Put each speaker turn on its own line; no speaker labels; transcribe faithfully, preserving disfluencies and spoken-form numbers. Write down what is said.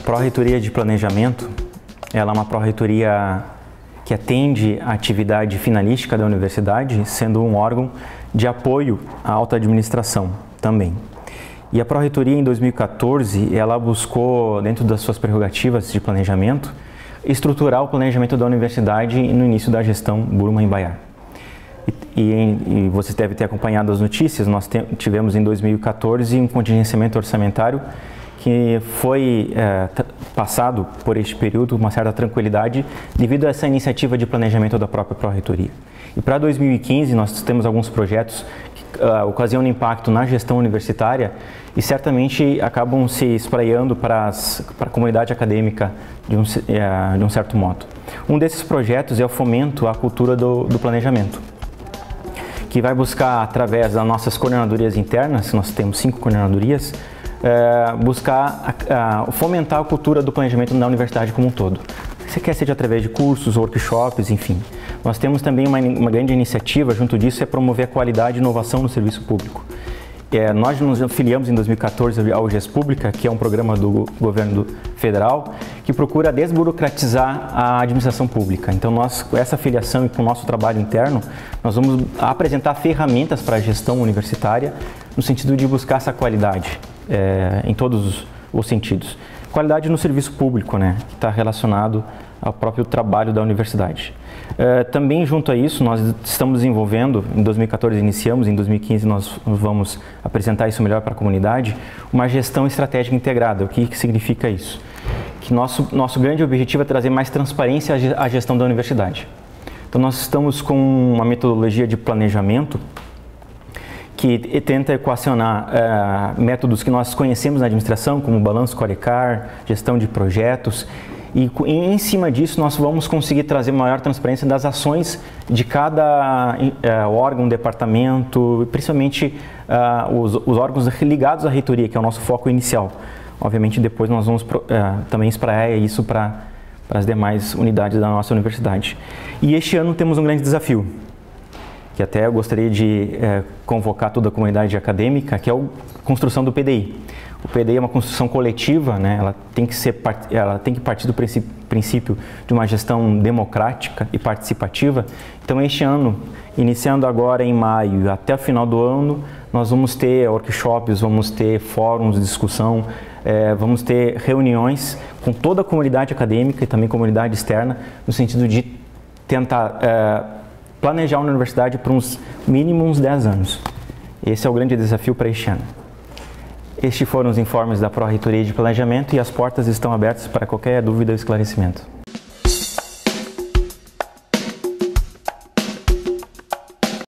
Pró-Reitoria de Planejamento, ela é uma pró-reitoria que atende a atividade finalística da universidade, sendo um órgão de apoio à alta administração também. E a Pró-Reitoria, em dois mil e quatorze, ela buscou, dentro das suas prerrogativas de planejamento, estruturar o planejamento da universidade no início da gestão Buruma-Imbaiar. E, e, e você deve ter acompanhado as notícias, nós te, tivemos em dois mil e quatorze um contingenciamento orçamentário que foi é, passado por este período uma certa tranquilidade devido a essa iniciativa de planejamento da própria Pró-Reitoria. E para dois mil e quinze nós temos alguns projetos que uh, ocasionam impacto na gestão universitária e certamente acabam se espraiando para, as, para a comunidade acadêmica de um, uh, de um certo modo. Um desses projetos é o fomento à cultura do, do planejamento, que vai buscar, através das nossas coordenadorias internas, nós temos cinco coordenadorias, É, buscar a, a, fomentar a cultura do planejamento na universidade como um todo. Você quer seja através de cursos, workshops, enfim. Nós temos também uma, uma grande iniciativa junto disso, é promover a qualidade e inovação no serviço público. É, nós nos afiliamos em dois mil e quatorze ao GES-Pública, que é um programa do governo federal, que procura desburocratizar a administração pública. Então, nós, com essa afiliação e com o nosso trabalho interno, nós vamos apresentar ferramentas para a gestão universitária no sentido de buscar essa qualidade. É, em todos os, os sentidos. Qualidade no serviço público, né, que está relacionado ao próprio trabalho da universidade. É, também junto a isso, nós estamos desenvolvendo, em dois mil e quatorze iniciamos, em dois mil e quinze nós vamos apresentar isso melhor para a comunidade, uma gestão estratégica integrada. O que, que significa isso? Que nosso, nosso grande objetivo é trazer mais transparência à gestão da universidade. Então nós estamos com uma metodologia de planejamento que tenta equacionar uh, métodos que nós conhecemos na administração, como balanço Corecar, gestão de projetos, e em cima disso nós vamos conseguir trazer maior transparência das ações de cada uh, órgão, departamento, principalmente uh, os, os órgãos ligados à reitoria, que é o nosso foco inicial. Obviamente depois nós vamos uh, também espraiar isso para as demais unidades da nossa universidade. E este ano temos um grande desafio, que até eu gostaria de é, convocar toda a comunidade acadêmica, que é a construção do P D I. O P D I é uma construção coletiva, né? Ela tem que ser, ela tem que partir do princípio de uma gestão democrática e participativa. Então, este ano, iniciando agora em maio até o final do ano, nós vamos ter workshops, vamos ter fóruns de discussão, é, vamos ter reuniões com toda a comunidade acadêmica e também comunidade externa, no sentido de tentar é, planejar uma universidade por uns mínimo uns dez anos. Esse é o grande desafio para este ano. Estes foram os informes da Pró-Reitoria de Planejamento e as portas estão abertas para qualquer dúvida ou esclarecimento.